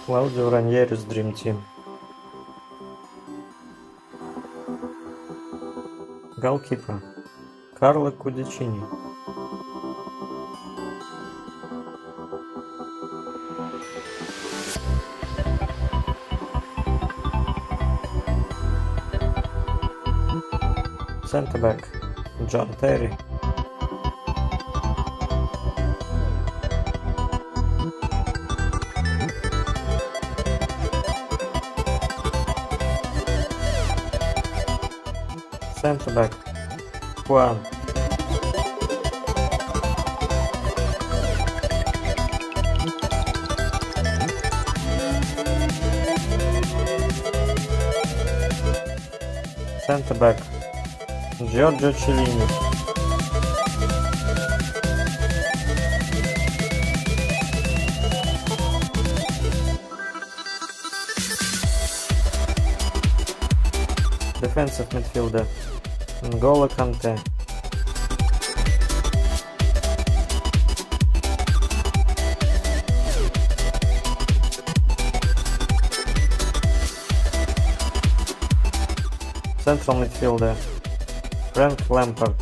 Claudio Ranieri's Dream Team. Goalkeeper Carlo Cudicini. Centre back John Terry. Centre back Juan. Centre back Giorgio Cellini. Defensive midfielder N'Golo Kante. Central midfielder Frank Lampard.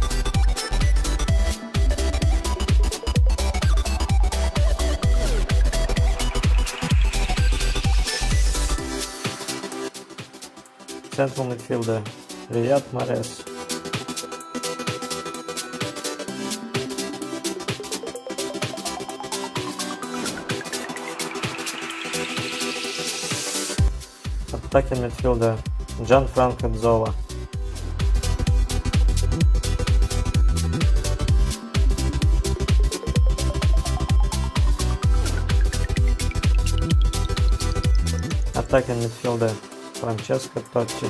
Central midfielder Riyad Mahrez. Attacking midfielder Gianfranco Zola. Attacking midfielder Francesco Totti.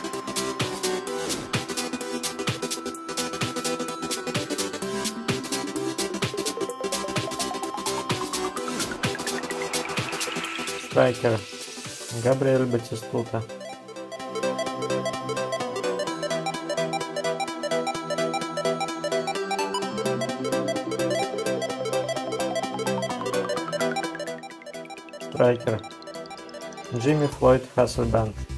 Striker Gabriel Batistuta. Striker Jimmy Floyd Hasselbank.